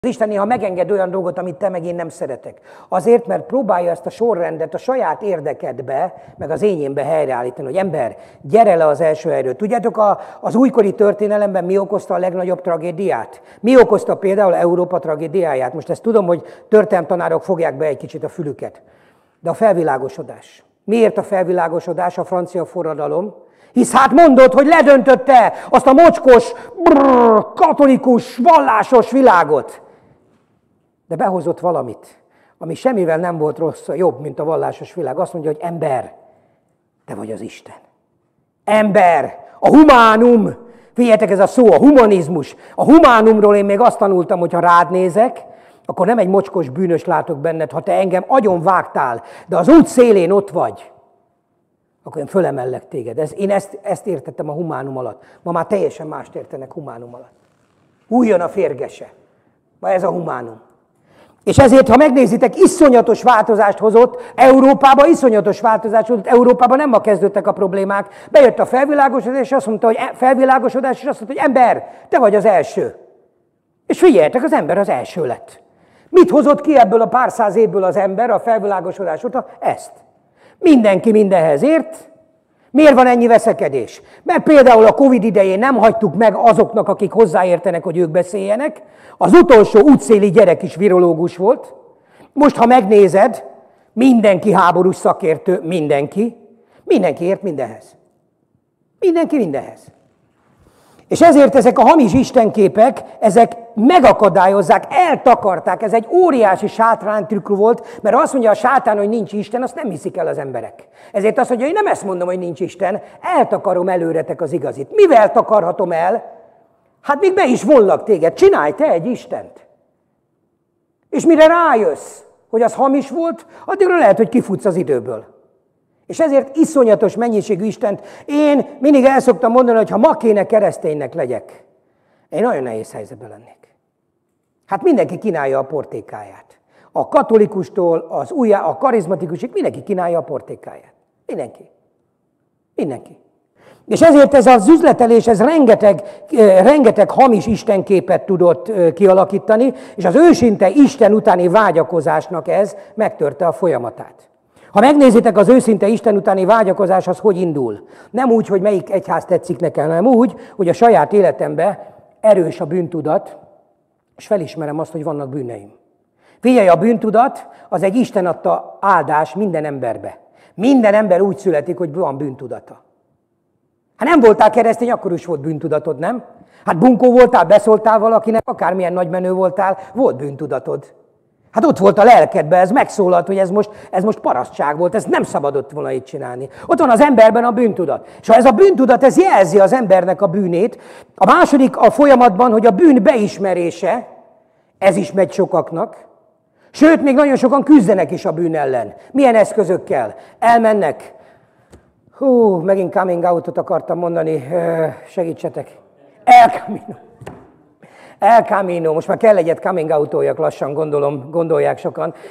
Az Isten néha megenged olyan dolgot, amit te meg én nem szeretek. Azért, mert próbálja ezt a sorrendet a saját érdekedbe, meg az enyémbe helyreállítani, hogy ember, gyere le az első helyről. Tudjátok, az újkori történelemben mi okozta a legnagyobb tragédiát? Mi okozta például Európa tragédiáját? Most ezt tudom, hogy történelemtanárok fogják be egy kicsit a fülüket. De a felvilágosodás. Miért a felvilágosodás, a francia forradalom? Hisz hát mondod, hogy ledöntötte azt a mocskos, katolikus, vallásos világot. De behozott valamit, ami semmivel nem volt rossz, jobb, mint a vallásos világ. Azt mondja, hogy ember, te vagy az Isten. Ember, a humánum, figyeljetek ez a szó, a humanizmus. A humánumról én még azt tanultam, hogy ha rád nézek, akkor nem egy mocskos bűnös látok benned, ha te engem agyon vágtál, de az út szélén ott vagy, akkor én fölemellek téged. Én ezt értettem a humánum alatt. Ma már teljesen mást értenek humánum alatt. Újjon a férgese. Ma ez a humánum. És ezért, ha megnézitek, iszonyatos változást hozott Európába, iszonyatos változást hozott Európában, nem ma kezdődtek a problémák. Bejött a felvilágosodás, és azt mondta, hogy ember, te vagy az első. És figyeljetek, az ember az első lett. Mit hozott ki ebből a pár száz évből az ember a felvilágosodás óta? Ezt. Mindenki mindenhez ért. Miért van ennyi veszekedés? Mert például a Covid idején nem hagytuk meg azoknak, akik hozzáértenek, hogy ők beszéljenek. Az utolsó útszéli gyerek is virológus volt. Most, ha megnézed, mindenki háborús szakértő, mindenki ért mindenhez. Mindenki mindenhez. És ezért ezek a hamis istenképek, ezek megakadályozzák, eltakarták. Ez egy óriási sátrántrükk volt, mert azt mondja a sátán, hogy nincs Isten, azt nem hiszik el az emberek. Ezért azt mondja, hogy én nem ezt mondom, hogy nincs Isten, eltakarom előretek az igazit. Mivel takarhatom el? Hát még be is vonlak téged, csinálj te egy Istent. És mire rájössz, hogy az hamis volt, addigra lehet, hogy kifutsz az időből. És ezért iszonyatos mennyiségű Istent. Én mindig el szoktam mondani, hogy ha ma kéne kereszténynek legyek, én nagyon nehéz helyzetben lennék. Hát mindenki kínálja a portékáját. A katolikustól, a karizmatikusig, mindenki kínálja a portékáját. Mindenki. És ezért ez az üzletelés, ez rengeteg hamis istenképet tudott kialakítani, és az őszinte Isten utáni vágyakozásnak ez megtörte a folyamatát. Ha megnézitek, az őszinte Isten utáni vágyakozás, az hogy indul? Nem úgy, hogy melyik egyház tetszik nekem, hanem úgy, hogy a saját életemben erős a bűntudat, és felismerem azt, hogy vannak bűneim. Figyelj, a bűntudat az egy Isten adta áldás minden emberbe. Minden ember úgy születik, hogy van bűntudata. Hát nem voltál keresztény, akkor is volt bűntudatod, nem? Hát bunkó voltál, beszóltál valakinek, akármilyen nagymenő voltál, volt bűntudatod. Hát ott volt a lelkedben, ez megszólalt, hogy ez most parasztság volt, ez nem szabadott volna így csinálni. Ott van az emberben a bűntudat. És ha ez a bűntudat, ez jelzi az embernek a bűnét. A második a folyamatban, hogy a bűn beismerése, ez is megy sokaknak. Sőt, még nagyon sokan küzdenek is a bűn ellen. Milyen eszközökkel? Elmennek. Megint coming out-ot akartam mondani, segítsetek. El Camino. Most már kell egyet coming out-oljak lassan, gondolják sokan.